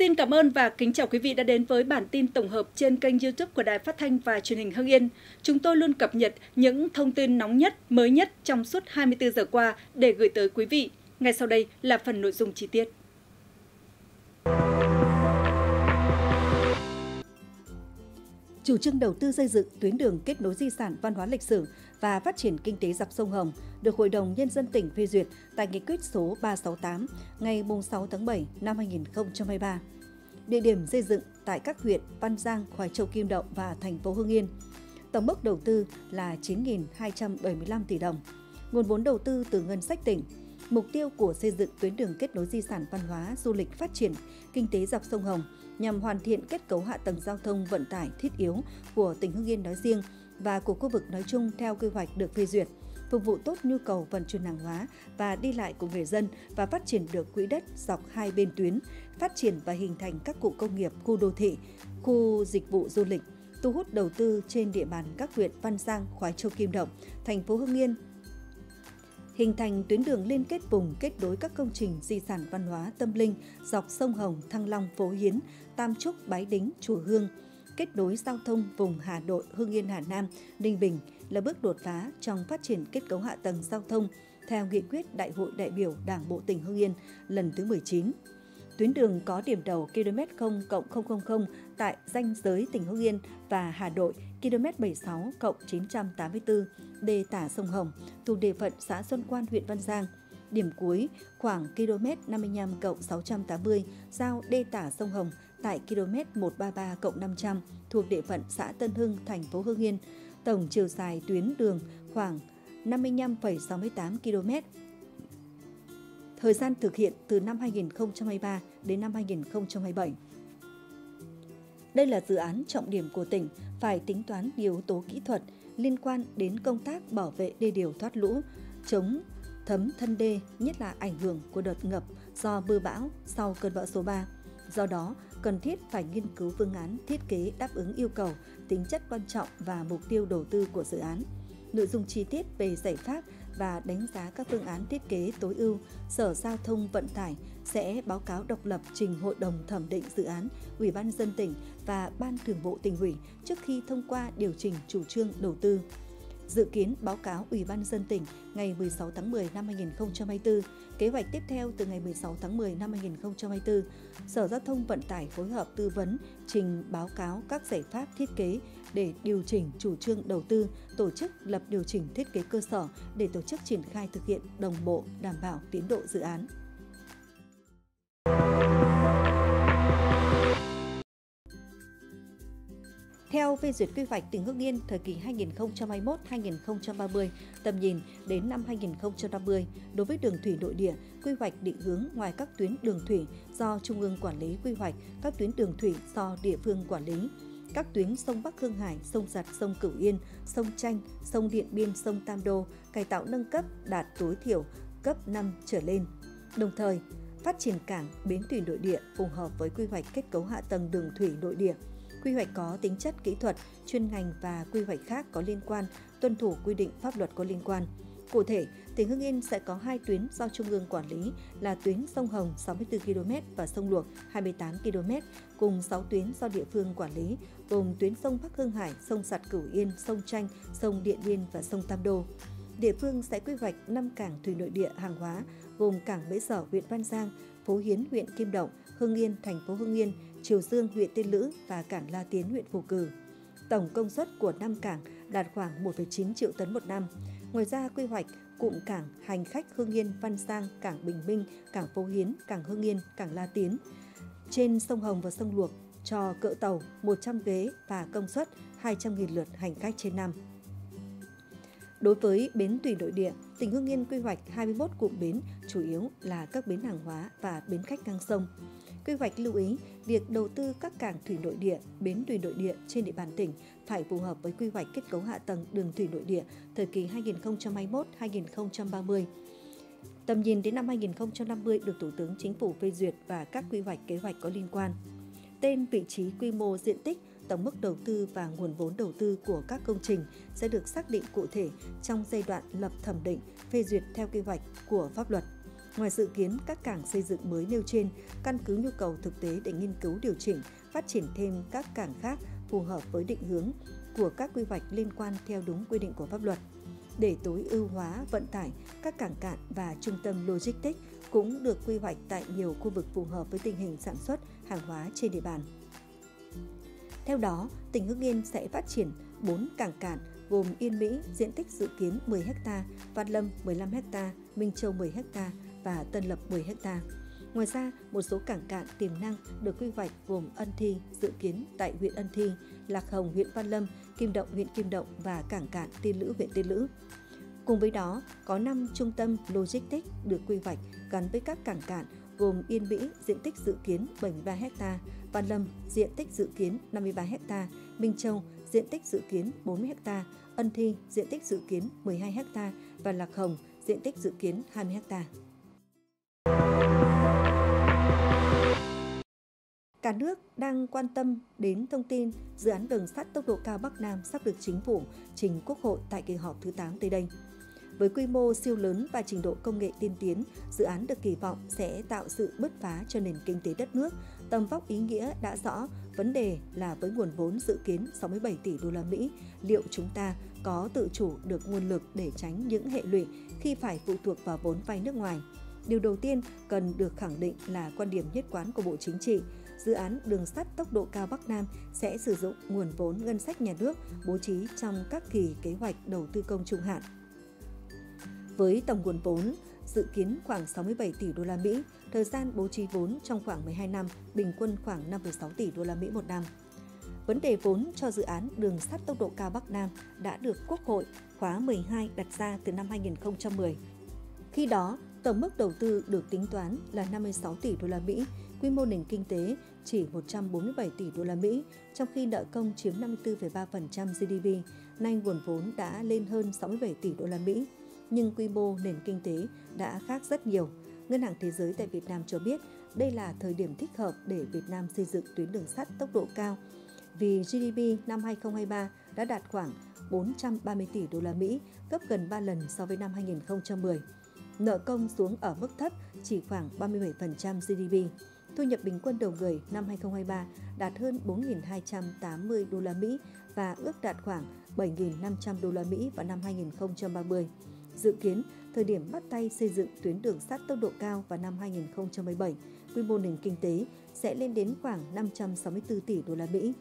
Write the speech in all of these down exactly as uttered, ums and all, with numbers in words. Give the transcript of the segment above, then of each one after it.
Xin cảm ơn và kính chào quý vị đã đến với bản tin tổng hợp trên kênh YouTube của Đài Phát thanh và Truyền hình Hưng Yên. Chúng tôi luôn cập nhật những thông tin nóng nhất, mới nhất trong suốt hai mươi tư giờ qua để gửi tới quý vị. Ngay sau đây là phần nội dung chi tiết. Chủ trương đầu tư xây dựng tuyến đường kết nối di sản văn hóa lịch sử và phát triển kinh tế dọc sông Hồng được Hội đồng Nhân dân tỉnh phê duyệt tại Nghị quyết số ba trăm sáu mươi tám ngày sáu tháng bảy năm hai nghìn không trăm hai mươi ba. Địa điểm xây dựng tại các huyện Văn Giang, Khoái Châu, Kim Động và thành phố Hưng Yên. Tổng mức đầu tư là chín nghìn hai trăm bảy mươi lăm tỷ đồng. Nguồn vốn đầu tư từ ngân sách tỉnh. Mục tiêu của xây dựng tuyến đường kết nối di sản văn hóa, du lịch, phát triển kinh tế dọc sông Hồng nhằm hoàn thiện kết cấu hạ tầng giao thông vận tải thiết yếu của tỉnh Hưng Yên nói riêng và của khu vực nói chung theo quy hoạch được phê duyệt, phục vụ tốt nhu cầu vận chuyển hàng hóa và đi lại của người dân và phát triển được quỹ đất dọc hai bên tuyến, phát triển và hình thành các cụm công nghiệp, khu đô thị, khu dịch vụ du lịch, thu hút đầu tư trên địa bàn các huyện Văn Giang, Khoái Châu, Kim Động, thành phố Hưng Yên, hình thành tuyến đường liên kết vùng kết nối các công trình di sản văn hóa tâm linh dọc sông Hồng, Thăng Long, Phố Hiến, Tam Trúc, Bái Đính, Chùa Hương, kết nối giao thông vùng Hà Nội, Hưng Yên, Hà Nam, Ninh Bình là bước đột phá trong phát triển kết cấu hạ tầng giao thông theo nghị quyết Đại hội đại biểu Đảng bộ tỉnh Hưng Yên lần thứ mười chín. Tuyến đường có điểm đầu km không cộng không không không tại ranh giới tỉnh Hưng Yên và Hà Nội, km bảy mươi sáu cộng chín trăm tám mươi tư, đê tả sông Hồng, thuộc địa phận xã Xuân Quan, huyện Văn Giang. Điểm cuối khoảng km năm mươi lăm cộng sáu trăm tám mươi, giao đê tả sông Hồng tại km một trăm ba mươi ba cộng năm trăm, thuộc địa phận xã Tân Hưng, thành phố Hưng Yên. Tổng chiều dài tuyến đường khoảng năm mươi lăm phẩy sáu mươi tám ki lô mét. Thời gian thực hiện từ năm hai nghìn không trăm hai mươi ba đến năm hai nghìn không trăm hai mươi bảy. Đây là dự án trọng điểm của tỉnh, phải tính toán nhiều yếu tố kỹ thuật liên quan đến công tác bảo vệ đê điều thoát lũ, chống thấm thân đê, nhất là ảnh hưởng của đợt ngập do mưa bão sau cơn bão số ba. Do đó, cần thiết phải nghiên cứu phương án thiết kế đáp ứng yêu cầu, tính chất quan trọng và mục tiêu đầu tư của dự án. Nội dung chi tiết về giải pháp và đánh giá các phương án thiết kế tối ưu, Sở Giao thông Vận tải sẽ báo cáo độc lập trình Hội đồng thẩm định dự án, Ủy ban nhân dân tỉnh và Ban Thường vụ Tỉnh ủy trước khi thông qua điều chỉnh chủ trương đầu tư. Dự kiến báo cáo Ủy ban nhân dân tỉnh ngày mười sáu tháng mười năm hai nghìn không trăm hai mươi tư. Kế hoạch tiếp theo từ ngày mười sáu tháng mười năm hai nghìn không trăm hai mươi tư, Sở Giao thông Vận tải phối hợp tư vấn trình báo cáo các giải pháp thiết kế để điều chỉnh chủ trương đầu tư, tổ chức lập điều chỉnh thiết kế cơ sở để tổ chức triển khai thực hiện đồng bộ, đảm bảo tiến độ dự án. Theo phê duyệt quy hoạch tỉnh Hưng Yên thời kỳ hai nghìn không trăm hai mươi mốt đến hai nghìn không trăm ba mươi, tầm nhìn đến năm hai nghìn không trăm năm mươi, đối với đường thủy nội địa, quy hoạch định hướng ngoài các tuyến đường thủy do Trung ương quản lý quy hoạch, các tuyến đường thủy do địa phương quản lý, các tuyến sông Bắc Hưng Hải, sông Giặt, sông Cửu Yên, sông Chanh, sông Điện Biên, sông Tam Đô, cải tạo nâng cấp đạt tối thiểu cấp năm trở lên. Đồng thời, phát triển cảng, bến thủy nội địa phù hợp với quy hoạch kết cấu hạ tầng đường thủy nội địa. Quy hoạch có tính chất kỹ thuật, chuyên ngành và quy hoạch khác có liên quan, tuân thủ quy định pháp luật có liên quan. Cụ thể, tỉnh Hưng Yên sẽ có hai tuyến do Trung ương quản lý là tuyến sông Hồng sáu mươi tư ki lô mét và sông Luộc hai mươi tám ki lô mét, cùng sáu tuyến do địa phương quản lý, gồm tuyến sông Bắc Hưng Hải, sông Giặt, Cửu Yên, sông Chanh, sông Điện Biên và sông Tam Đô. Địa phương sẽ quy hoạch năm cảng thủy nội địa hàng hóa, gồm cảng Bến Sở, huyện Văn Giang, Phố Hiến, huyện Kim Động, Hưng Yên, thành phố Hưng Yên, Triều Dương, huyện Tiên Lữ và cảng La Tiến, huyện Phù Cử. Tổng công suất của năm cảng đạt khoảng một phẩy chín triệu tấn một năm. Ngoài ra, quy hoạch cụm cảng hành khách Hưng Yên, Văn Giang, cảng Bình Minh, cảng Phố Hiến, cảng Hưng Yên, cảng La Tiến trên sông Hồng và sông Luộc cho cỡ tàu một trăm ghế và công suất hai trăm nghìn lượt hành khách trên năm. Đối với bến thủy nội địa, tỉnh Hưng Yên quy hoạch hai mươi mốt cụm bến, chủ yếu là các bến hàng hóa và bến khách ngang sông. Quy hoạch lưu ý, việc đầu tư các cảng thủy nội địa, bến thủy nội địa trên địa bàn tỉnh phải phù hợp với quy hoạch kết cấu hạ tầng đường thủy nội địa thời kỳ hai nghìn không trăm hai mươi mốt đến hai nghìn không trăm ba mươi. Tầm nhìn đến năm hai nghìn không trăm năm mươi được Thủ tướng Chính phủ phê duyệt và các quy hoạch kế hoạch có liên quan. Tên, vị trí, quy mô, diện tích, tổng mức đầu tư và nguồn vốn đầu tư của các công trình sẽ được xác định cụ thể trong giai đoạn lập thẩm định, phê duyệt theo quy hoạch của pháp luật. Ngoài dự kiến các cảng xây dựng mới nêu trên, căn cứ nhu cầu thực tế để nghiên cứu điều chỉnh, phát triển thêm các cảng khác phù hợp với định hướng của các quy hoạch liên quan theo đúng quy định của pháp luật. Để tối ưu hóa vận tải, các cảng cạn và trung tâm logistics cũng được quy hoạch tại nhiều khu vực phù hợp với tình hình sản xuất hàng hóa trên địa bàn. Theo đó, tỉnh Hưng Yên sẽ phát triển bốn cảng cạn gồm Yên Mỹ, diện tích dự kiến mười héc ta, Văn Lâm mười lăm héc ta, Minh Châu mười héc ta và Tân Lập mười héc ta. Ngoài ra, một số cảng cạn tiềm năng được quy hoạch gồm Ân Thi dự kiến tại huyện Ân Thi, Lạc Hồng huyện Văn Lâm, Kim Động huyện Kim Động và cảng cạn Tiên Lữ huyện Tiên Lữ. Cùng với đó, có năm trung tâm logistics được quy hoạch gắn với các cảng cạn gồm Yên Mỹ diện tích dự kiến bảy mươi ba héc ta, Văn Lâm diện tích dự kiến năm mươi ba héc ta, Minh Châu diện tích dự kiến bốn mươi héc ta, Ân Thi diện tích dự kiến mười hai héc ta và Lạc Hồng diện tích dự kiến hai mươi héc ta. Cả nước đang quan tâm đến thông tin dự án đường sắt tốc độ cao Bắc Nam sắp được Chính phủ trình Quốc hội tại kỳ họp thứ tám tới đây. Với quy mô siêu lớn và trình độ công nghệ tiên tiến, dự án được kỳ vọng sẽ tạo sự bứt phá cho nền kinh tế đất nước. Tầm vóc ý nghĩa đã rõ, vấn đề là với nguồn vốn dự kiến sáu mươi bảy tỷ đô la Mỹ, liệu chúng ta có tự chủ được nguồn lực để tránh những hệ lụy khi phải phụ thuộc vào vốn vay nước ngoài? Điều đầu tiên cần được khẳng định là quan điểm nhất quán của Bộ Chính trị. Dự án đường sắt tốc độ cao Bắc Nam sẽ sử dụng nguồn vốn ngân sách nhà nước bố trí trong các kỳ kế hoạch đầu tư công trung hạn. Với tổng nguồn vốn dự kiến khoảng sáu mươi bảy tỷ đô la Mỹ, thời gian bố trí vốn trong khoảng mười hai năm, bình quân khoảng năm phẩy sáu tỷ đô la Mỹ một năm. Vấn đề vốn cho dự án đường sắt tốc độ cao Bắc Nam đã được Quốc hội khóa mười hai đặt ra từ năm hai nghìn không trăm mười. Khi đó, tổng mức đầu tư được tính toán là năm mươi sáu tỷ đô la Mỹ, quy mô nền kinh tế chỉ một trăm bốn mươi bảy tỷ đô la Mỹ, trong khi nợ công chiếm năm mươi tư phẩy ba phần trăm giê đê pê, nay nguồn vốn đã lên hơn sáu mươi bảy tỷ đô la Mỹ. Nhưng quy mô nền kinh tế đã khác rất nhiều. Ngân hàng Thế giới tại Việt Nam cho biết đây là thời điểm thích hợp để Việt Nam xây dựng tuyến đường sắt tốc độ cao, vì giê đê pê năm hai nghìn không trăm hai mươi ba đã đạt khoảng bốn trăm ba mươi tỷ đô la Mỹ, gấp gần ba lần so với năm hai nghìn không trăm mười. Nợ công xuống ở mức thấp chỉ khoảng ba mươi bảy phần trăm giê đê pê. Thu nhập bình quân đầu người năm hai nghìn không trăm hai mươi ba đạt hơn bốn nghìn hai trăm tám mươi đô la Mỹ và ước đạt khoảng bảy nghìn năm trăm đô la Mỹ vào năm hai nghìn không trăm ba mươi. Dự kiến, thời điểm bắt tay xây dựng tuyến đường sắt tốc độ cao vào năm hai nghìn không trăm mười bảy, quy mô nền kinh tế sẽ lên đến khoảng năm trăm sáu mươi tư tỷ đô la Mỹ.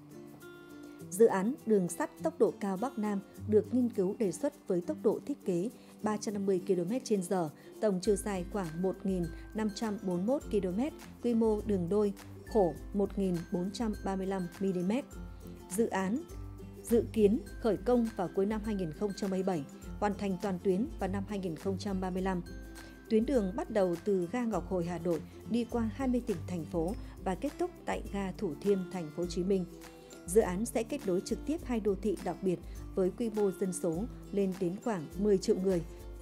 Dự án đường sắt tốc độ cao Bắc Nam được nghiên cứu đề xuất với tốc độ thiết kế ba trăm năm mươi ki lô mét trên giờ, tổng chiều dài khoảng một nghìn năm trăm bốn mươi mốt ki lô mét, quy mô đường đôi, khổ một nghìn bốn trăm ba mươi lăm mi li mét. Dự án dự kiến khởi công vào cuối năm hai nghìn không trăm mười bảy, hoàn thành toàn tuyến vào năm hai nghìn không trăm ba mươi lăm. Tuyến đường bắt đầu từ ga Ngọc Hồi Hà Nội đi qua hai mươi tỉnh thành phố và kết thúc tại ga Thủ Thiêm thành phố Hồ Chí Minh. Dự án sẽ kết nối trực tiếp hai đô thị đặc biệt với quy mô dân số lên đến khoảng mười triệu người.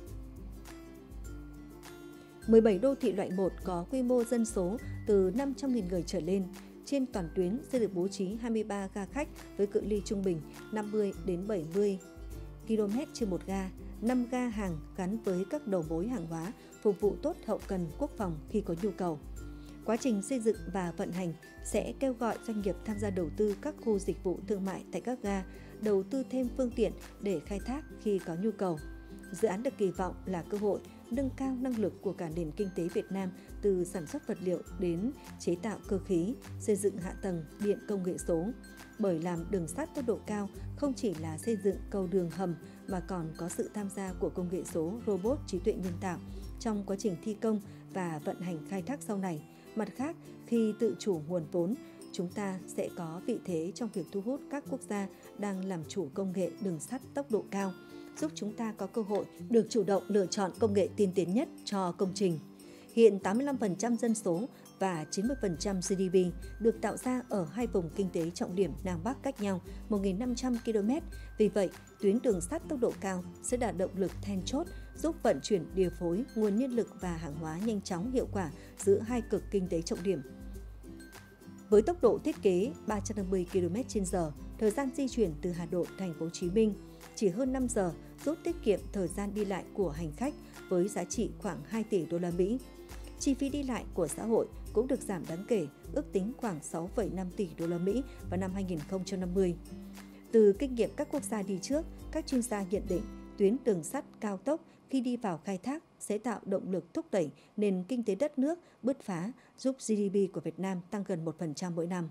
mười bảy đô thị loại một có quy mô dân số từ năm trăm nghìn người trở lên. Trên toàn tuyến sẽ được bố trí hai mươi ba ga khách với cự ly trung bình năm mươi đến bảy mươi ki lô mét trên một ga, năm ga hàng gắn với các đầu mối hàng hóa phục vụ tốt hậu cần quốc phòng khi có nhu cầu. Quá trình xây dựng và vận hành sẽ kêu gọi doanh nghiệp tham gia đầu tư các khu dịch vụ thương mại tại các ga, đầu tư thêm phương tiện để khai thác khi có nhu cầu. Dự án được kỳ vọng là cơ hội nâng cao năng lực của cả nền kinh tế Việt Nam từ sản xuất vật liệu đến chế tạo cơ khí, xây dựng hạ tầng điện công nghệ số. Bởi làm đường sắt tốc độ cao không chỉ là xây dựng cầu đường hầm mà còn có sự tham gia của công nghệ số, robot, trí tuệ nhân tạo trong quá trình thi công và vận hành khai thác sau này. Mặt khác, khi tự chủ nguồn vốn, chúng ta sẽ có vị thế trong việc thu hút các quốc gia đang làm chủ công nghệ đường sắt tốc độ cao, giúp chúng ta có cơ hội được chủ động lựa chọn công nghệ tiên tiến nhất cho công trình. Hiện tám mươi lăm phần trăm dân số và chín mươi phần trăm giê đê pê được tạo ra ở hai vùng kinh tế trọng điểm Nam Bắc cách nhau một nghìn năm trăm ki lô mét. Vì vậy, tuyến đường sắt tốc độ cao sẽ là động lực then chốt giúp vận chuyển điều phối nguồn nhân lực và hàng hóa nhanh chóng hiệu quả giữa hai cực kinh tế trọng điểm. Với tốc độ thiết kế ba trăm năm mươi ki lô mét trên giờ, thời gian di chuyển từ Hà Nội, Thành phố Hồ Chí Minh chỉ hơn năm giờ, giúp tiết kiệm thời gian đi lại của hành khách với giá trị khoảng hai tỷ đô la Mỹ. Chi phí đi lại của xã hội cũng được giảm đáng kể, ước tính khoảng sáu phẩy năm tỷ đô la Mỹ vào năm hai nghìn không trăm năm mươi. Từ kinh nghiệm các quốc gia đi trước, các chuyên gia nhận định tuyến đường sắt cao tốc khi đi vào khai thác sẽ tạo động lực thúc đẩy nền kinh tế đất nước bứt phá, giúp giê đê pê của Việt Nam tăng gần một phần trăm mỗi năm.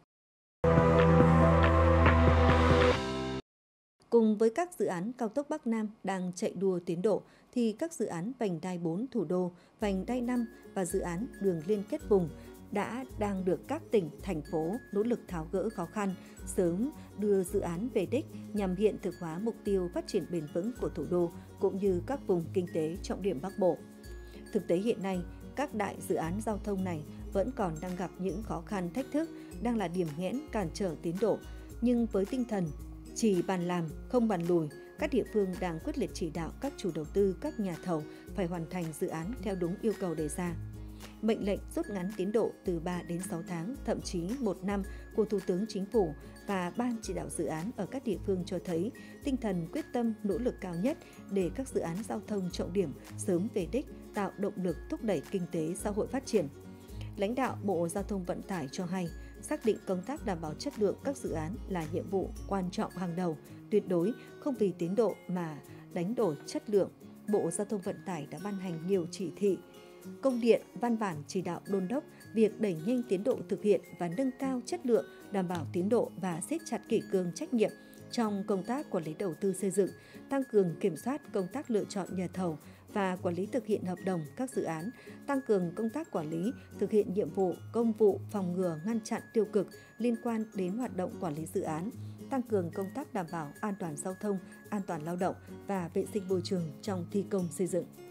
Cùng với các dự án cao tốc Bắc Nam đang chạy đua tiến độ, thì các dự án vành đai bốn thủ đô, vành đai năm và dự án đường liên kết vùng đã đang được các tỉnh, thành phố nỗ lực tháo gỡ khó khăn, sớm đưa dự án về đích nhằm hiện thực hóa mục tiêu phát triển bền vững của thủ đô cũng như các vùng kinh tế trọng điểm Bắc Bộ. Thực tế hiện nay, các đại dự án giao thông này vẫn còn đang gặp những khó khăn thách thức, đang là điểm nghẽn cản trở tiến độ, nhưng với tinh thần chỉ bàn làm, không bàn lùi, các địa phương đang quyết liệt chỉ đạo các chủ đầu tư, các nhà thầu phải hoàn thành dự án theo đúng yêu cầu đề ra. Mệnh lệnh rút ngắn tiến độ từ ba đến sáu tháng, thậm chí một năm của Thủ tướng Chính phủ và Ban chỉ đạo dự án ở các địa phương cho thấy tinh thần quyết tâm nỗ lực cao nhất để các dự án giao thông trọng điểm sớm về đích, tạo động lực thúc đẩy kinh tế xã hội phát triển. Lãnh đạo Bộ Giao thông Vận tải cho hay, xác định công tác đảm bảo chất lượng các dự án là nhiệm vụ quan trọng hàng đầu, tuyệt đối không vì tiến độ mà đánh đổi chất lượng. Bộ Giao thông Vận tải đã ban hành nhiều chỉ thị, công điện, văn bản chỉ đạo đôn đốc việc đẩy nhanh tiến độ thực hiện và nâng cao chất lượng, đảm bảo tiến độ và siết chặt kỷ cương trách nhiệm trong công tác quản lý đầu tư xây dựng, tăng cường kiểm soát công tác lựa chọn nhà thầu và quản lý thực hiện hợp đồng các dự án, tăng cường công tác quản lý, thực hiện nhiệm vụ, công vụ, phòng ngừa, ngăn chặn tiêu cực liên quan đến hoạt động quản lý dự án, tăng cường công tác đảm bảo an toàn giao thông, an toàn lao động và vệ sinh môi trường trong thi công xây dựng.